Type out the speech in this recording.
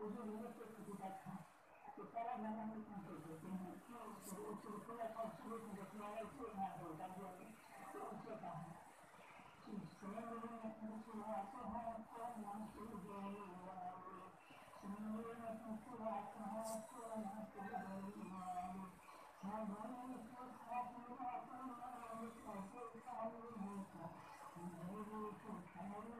जो नियत से खुदा था तो सारा गाना में क्या करते हैं तो उसको पूरा सब शुरू में देखना है तो ना होता है तो उससे कहा सुने में सुनाते हैं तो मन से गए सुने में सुनाते हैं तो मन से गए साधन को खातिर अपन कैसे खाली होता मेरे को खाली